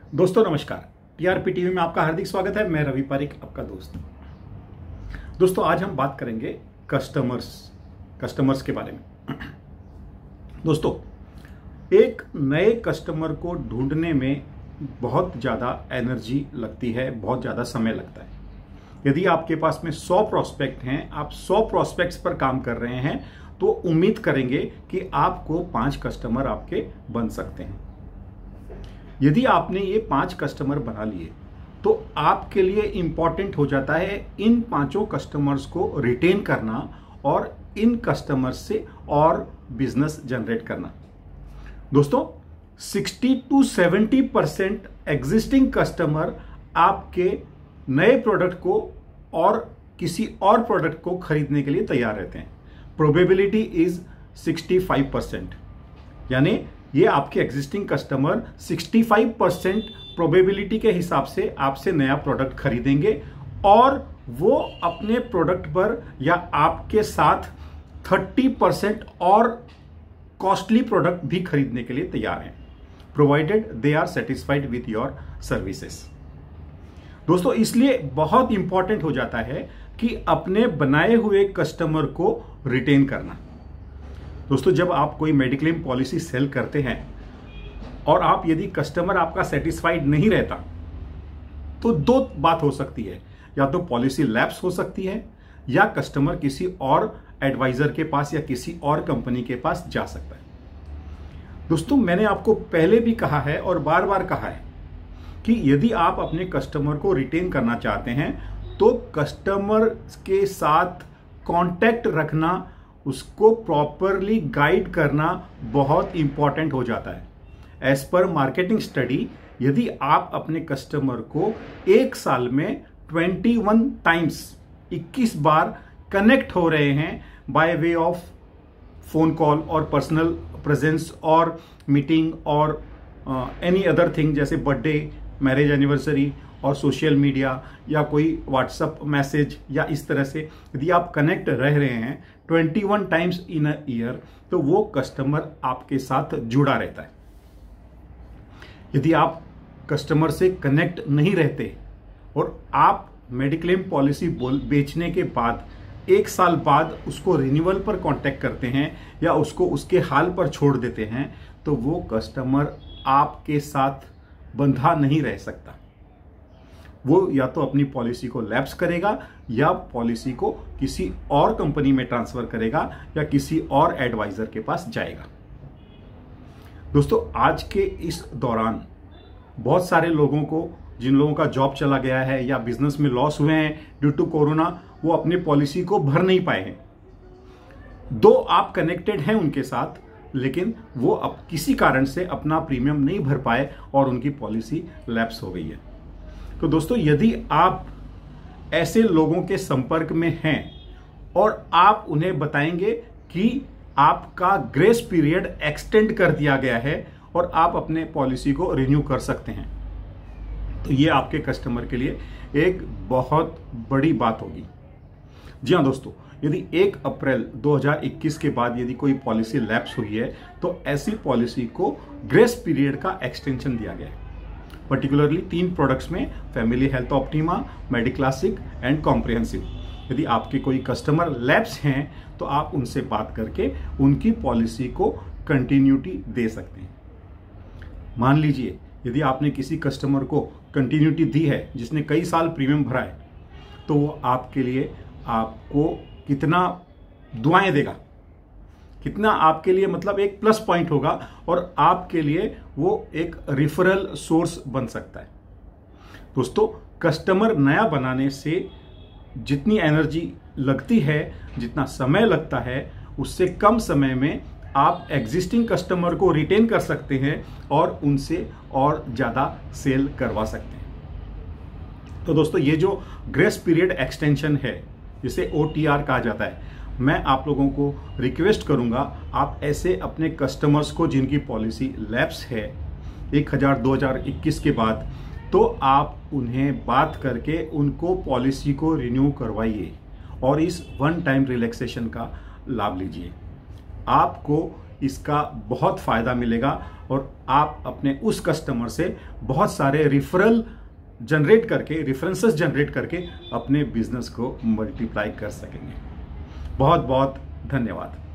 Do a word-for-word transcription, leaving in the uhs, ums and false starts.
दोस्तों नमस्कार। TRP TV में आपका हार्दिक स्वागत है। मैं रवि पारिक, आपका दोस्त। दोस्तों आज हम बात करेंगे कस्टमर्स कस्टमर्स के बारे में। दोस्तों एक नए कस्टमर को ढूंढने में बहुत ज़्यादा एनर्जी लगती है, बहुत ज़्यादा समय लगता है। यदि आपके पास में सौ प्रोस्पेक्ट हैं, आप सौ प्रोस्पेक्ट्स पर काम कर रहे हैं, तो उम्मीद करेंगे कि आपको पांच कस्टमर आपके बन सकते हैं। यदि आपने ये पांच कस्टमर बना लिए तो आपके लिए इंपॉर्टेंट हो जाता है इन पांचों कस्टमर्स को रिटेन करना और इन कस्टमर्स से और बिजनेस जनरेट करना। दोस्तों साठ टू सत्तर परसेंट एग्जिस्टिंग कस्टमर आपके नए प्रोडक्ट को और किसी और प्रोडक्ट को खरीदने के लिए तैयार रहते हैं। प्रोबेबिलिटी इज पैंसठ परसेंट, यानी ये आपके एग्जिस्टिंग कस्टमर पैंसठ परसेंट प्रोबेबिलिटी के हिसाब से आपसे नया प्रोडक्ट खरीदेंगे और वो अपने प्रोडक्ट पर या आपके साथ तीस परसेंट और कॉस्टली प्रोडक्ट भी खरीदने के लिए तैयार हैं, provided they are satisfied with your services. दोस्तों इसलिए बहुत इंपॉर्टेंट हो जाता है कि अपने बनाए हुए कस्टमर को रिटेन करना। दोस्तों जब आप कोई मेडिक्लेम पॉलिसी सेल करते हैं और आप यदि कस्टमर आपका सेटिस्फाइड नहीं रहता तो दो बात हो सकती है, या तो पॉलिसी लैप्स हो सकती है या कस्टमर किसी और एडवाइजर के पास या किसी और कंपनी के पास जा सकता है। दोस्तों मैंने आपको पहले भी कहा है और बार बार कहा है कि यदि आप अपने कस्टमर को रिटेन करना चाहते हैं तो कस्टमर के साथ कांटेक्ट रखना, उसको प्रॉपरली गाइड करना बहुत इंपॉर्टेंट हो जाता है। एज पर मार्केटिंग स्टडी, यदि आप अपने कस्टमर को एक साल में इक्कीस टाइम्स इक्कीस बार कनेक्ट हो रहे हैं by way of phone call और पर्सनल प्रेजेंस और मीटिंग और एनी अदर थिंग जैसे बर्थडे, मैरिज एनिवर्सरी और सोशल मीडिया या कोई व्हाट्सएप मैसेज या इस तरह से यदि आप कनेक्ट रह रहे हैं इक्कीस टाइम्स इन अ ईयर, तो वो कस्टमर आपके साथ जुड़ा रहता है। यदि आप कस्टमर से कनेक्ट नहीं रहते और आप मेडिक्लेम पॉलिसी बेचने के बाद एक साल बाद उसको रिन्यूअल पर कांटेक्ट करते हैं या उसको उसके हाल पर छोड़ देते हैं, तो वो कस्टमर आपके साथ बंधा नहीं रह सकता। वो या तो अपनी पॉलिसी को लैप्स करेगा या पॉलिसी को किसी और कंपनी में ट्रांसफर करेगा या किसी और एडवाइजर के पास जाएगा। दोस्तों आज के इस दौरान बहुत सारे लोगों को, जिन लोगों का जॉब चला गया है या बिजनेस में लॉस हुए हैं ड्यू टू कोरोना, वो अपनी पॉलिसी को भर नहीं पाए हैं। दो आप कनेक्टेड हैं उनके साथ, लेकिन वो अब किसी कारण से अपना प्रीमियम नहीं भर पाए और उनकी पॉलिसी लैप्स हो गई है। तो दोस्तों यदि आप ऐसे लोगों के संपर्क में हैं और आप उन्हें बताएंगे कि आपका ग्रेस पीरियड एक्सटेंड कर दिया गया है और आप अपने पॉलिसी को रिन्यू कर सकते हैं, तो ये आपके कस्टमर के लिए एक बहुत बड़ी बात होगी। जी हाँ दोस्तों, यदि एक अप्रैल दो हज़ार इक्कीस के बाद यदि कोई पॉलिसी लैप्स हुई है तो ऐसी पॉलिसी को ग्रेस पीरियड का एक्सटेंशन दिया गया है। पर्टिकुलरली तीन प्रोडक्ट्स में, Family Health Optima, Mediclassic and Comprehensive. यदि आपके कोई कस्टमर लैप्स हैं तो आप उनसे बात करके उनकी पॉलिसी को कंटिन्यूटी दे सकते हैं। मान लीजिए यदि आपने किसी कस्टमर को कंटिन्यूटी दी है जिसने कई साल प्रीमियम भरा है, तो वो आपके लिए आपको कितना दुआएं देगा, कितना आपके लिए मतलब एक प्लस पॉइंट होगा और आपके लिए वो एक रिफरल सोर्स बन सकता है। दोस्तों कस्टमर नया बनाने से जितनी एनर्जी लगती है, जितना समय लगता है, उससे कम समय में आप एग्जिस्टिंग कस्टमर को रिटेन कर सकते हैं और उनसे और ज़्यादा सेल करवा सकते हैं। तो दोस्तों ये जो ग्रेस पीरियड एक्सटेंशन है, जिसे ओ टी आर कहा जाता है, मैं आप लोगों को रिक्वेस्ट करूंगा आप ऐसे अपने कस्टमर्स को जिनकी पॉलिसी लैप्स है एक हज़ार दो हज़ार इक्कीस के बाद, तो आप उन्हें बात करके उनको पॉलिसी को रिन्यू करवाइए और इस वन टाइम रिलैक्सेशन का लाभ लीजिए। आपको इसका बहुत फ़ायदा मिलेगा और आप अपने उस कस्टमर से बहुत सारे रिफरल जनरेट करके, रेफरेंसेस जनरेट करके अपने बिजनेस को मल्टीप्लाई कर सकेंगे। बहुत बहुत धन्यवाद।